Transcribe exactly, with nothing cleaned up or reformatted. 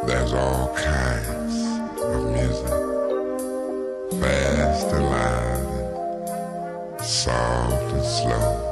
There's all kinds of music, fast and loud, and soft and slow.